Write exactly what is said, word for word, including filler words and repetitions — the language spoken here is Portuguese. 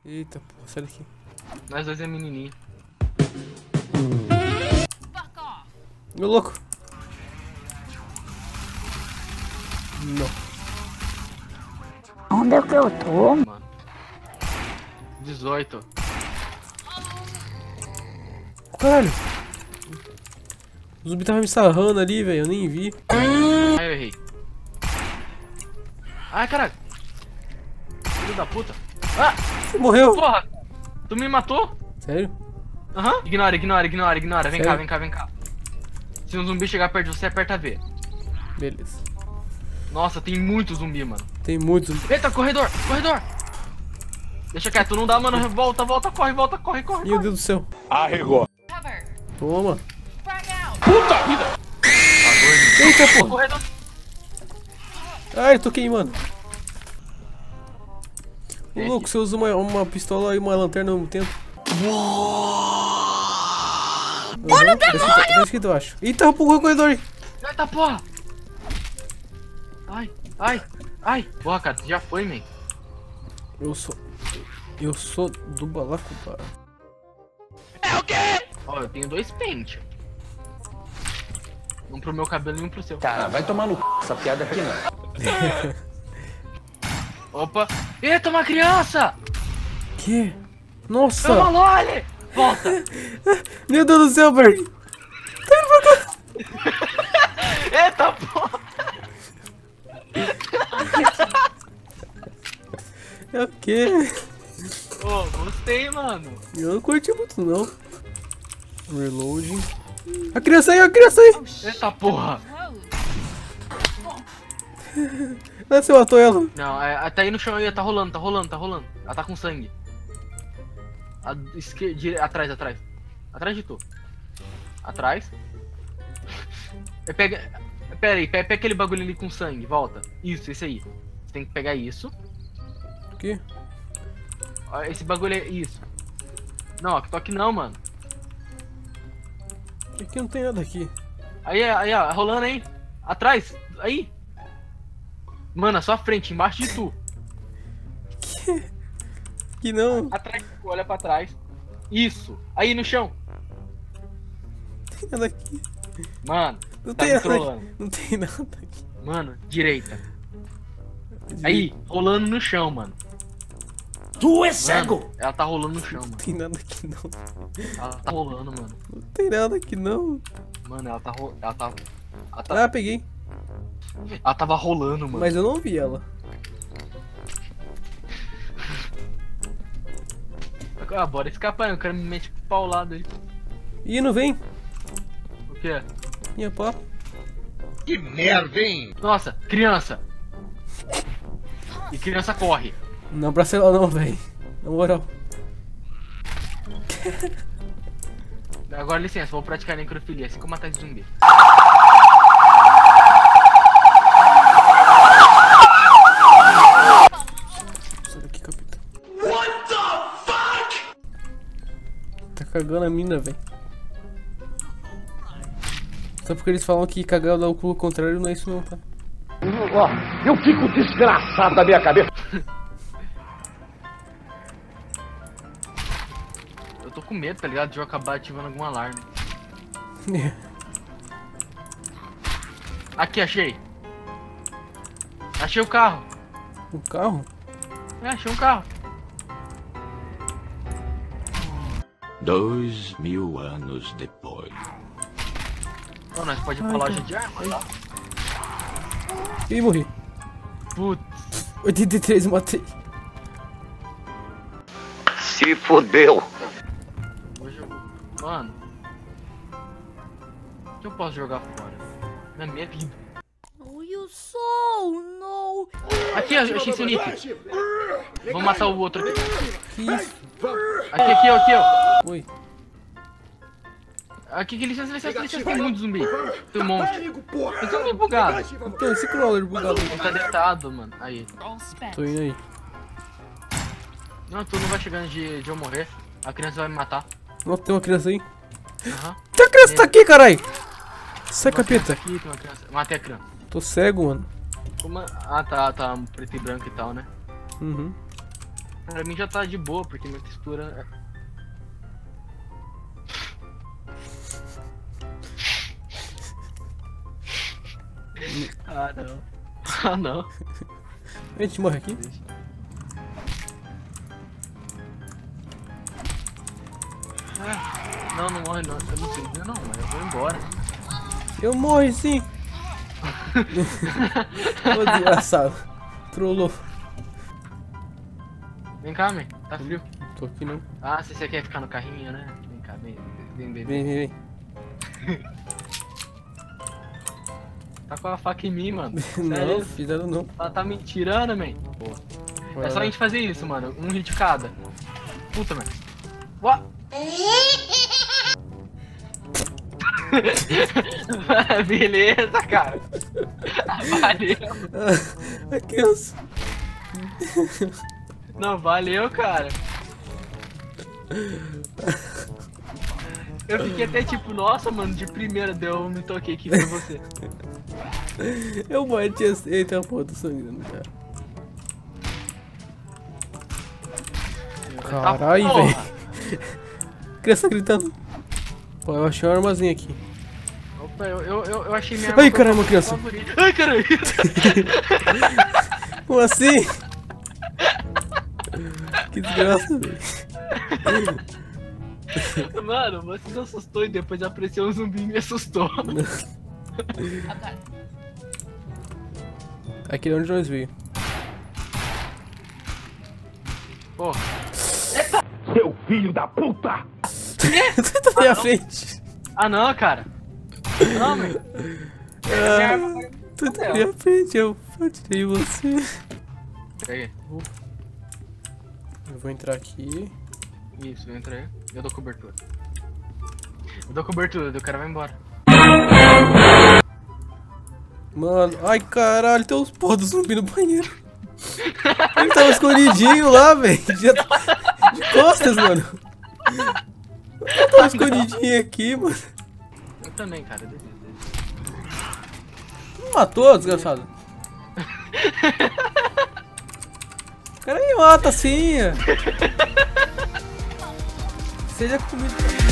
Eita, pô, sai daqui. Nós dois é menininho. Meu louco. Não. Onde é que eu tô? Mano. dezoito. Caralho. O zumbi tava me sarrando ali, velho. Eu nem vi. Ai, eu errei. Ai, caralho. Filho da puta. Ah! Você morreu? Porra! Tu me matou? Sério? Aham. Uhum. Ignora, ignora, ignora, ignora. Vem Sério? cá, vem cá, vem cá. Se um zumbi chegar perto de você, aperta V. Beleza. Nossa, tem muito zumbi, mano. Tem muitos. Eita, corredor, corredor. Deixa quieto, não dá, mano. Volta, volta, corre, volta, corre, corre. Meu Deus do céu. Arregou. Toma. Puta vida. Eita, porra. Corredor. Ai, eu tô queimando. Ô, Esse. louco, você usa uma, uma pistola e uma lanterna ao mesmo tempo. Olha o demônio! Acho que eu acho. Eita, empurrou o corredor aí. Eita, porra. Ai, ai, ai. Porra, cara, você já foi, man. Eu sou... Eu sou do Balacobaia. É o quê? Ó, eu tenho dois pentes. Um pro meu cabelo e um pro seu. Cara, vai tomar no c... essa piada aqui não. Opa. Eita, uma criança. Que? É Nossa! uma loli. Volta. Meu Deus do céu, Bert! Eita, porra. É o quê? Ô, gostei, mano. Eu não curti muito, não. Reloading. A criança aí, a criança aí! Eita, porra. Ah, você matou ela. Não, é, tá aí no chão aí, tá rolando, tá rolando, tá rolando. Ela tá com sangue. A esquerda, dire... atrás, atrás. Atrás de tu. Atrás. Pega. Pera aí, pega, pega aquele bagulho ali com sangue, volta. Isso, esse aí. Você tem que pegar isso. O quê? Ó, esse bagulho é isso. Não, aqui, tô aqui não, mano. Aqui não tem nada aqui. Aí, aí, ó, rolando aí. Atrás, aí. Mano, à sua frente, embaixo de tu. Que? Que não. Atrás, olha pra trás. Isso. Aí no chão. Não tem nada aqui. Mano, Não tá tem me nada trollando. aqui. Não tem nada aqui. Mano, direita. Aí, rolando no chão, mano. Tu é Mano, cego. ela tá rolando no chão, mano. Não tem nada aqui, não. Ela tá rolando, mano. Não tem nada aqui, não. Mano, ela tá rolando. Ela tá. Ela, tá... Ah, peguei. ela tava rolando, mano. Mas eu não vi ela. Ah, bora escapar, eu quero me meter com o paulado aí. Ih, não vem. O quê? Minha pá. Que merda, hein? Nossa, criança! E criança corre. Não pra ela não, velho. Na moral. Agora licença, vou praticar necrofilia, assim como matar esse zumbi. Sai daqui, capitão. What the fuck? Tá cagando a mina, velho. Só porque eles falam que cagar dá o cu ao contrário, não é isso não, tá? Ó, eu fico desgraçado da minha cabeça. Eu tô com medo, tá ligado? De eu acabar ativando algum alarme. Aqui, achei. Achei o carro. O carro? É, achei um carro. Dois mil anos depois. Ó, nós pode ir pra Ai, loja cara. de arma, tá? Ih, morri. Putz. oitenta e três, matei. Se fodeu. Hoje eu... Mano. O que eu posso jogar fora? Na minha vida. Oh, you so no. Aqui, eu achei seu nick. Vamos matar o outro aqui. Que isso? Aqui, aqui, ó, aqui, ó. Oi. Aqui, que licença, licença, licença. Tem muito zumbi. Tem um monte. Tem zumbi bugado. Então, esse crawler bugado aí. Ele tá deitado, mano. Aí. Tô indo aí. Não, tu não vai chegando de, de eu morrer. A criança vai me matar. Nossa, tem uma criança aí. Aham. Tem uma criança tá aqui, carai. Sai, Tem uma criança capeta. Aqui, tem uma criança. Matei a criança. Tô cego, mano. Como... Ah, tá, tá. Preto e branco e tal, né? Uhum. Pra mim já tá de boa, porque minha textura... Ah, não. Ah, não. A gente morre aqui? Ah, não, não morre não. Eu não sei dizer não, mas eu vou embora. Eu morro sim! Ô desgraçado. Trollou. Vem cá, man. Tá frio. Tô aqui não. Ah, se você quer ficar no carrinho, né? Vem cá, vem, vem, vem. Vem, vem, vem. Tá com a faca em mim, mano. Não, Sério? fizeram não. Ela tá me tirando, man. Vai É só lá. a gente fazer isso, mano. Um hit cada. Puta, man. What? Beleza, cara. Valeu. Ah, a criança. Não, valeu, cara. Eu fiquei até tipo, nossa, mano, de primeira deu, eu me toquei que foi você. Eu bati assim. Eita, a porra, tô sangrando, cara. Caralho, Tá, porra. velho. Criança gritando. Pô, eu achei uma armazinha aqui. Opa, eu, eu, eu eu achei minha Ai, arma caramba, criança. favorita. Ai, caralho. Como assim? Que desgraça, velho. Mano, você se assustou e depois apareceu um zumbi e me assustou. Aqui é onde nós veio. Pô, Seu filho da puta! Você tá na minha frente. ah não, cara. Não, man. Ah, tu tá na minha frente, eu atirei você. Pega aí. Eu vou entrar aqui. Isso, eu entrei. Eu dou cobertura. Eu dou cobertura, o cara vai embora. Mano, ai caralho, tem uns porra do zumbi no banheiro. Ele tava escondidinho lá, velho. De costas, mano. Eu tava escondidinho aqui, mano. Eu também, cara. Desisto, desisto. Não matou, desgraçado? O cara me mata assim, ó. Seja comido.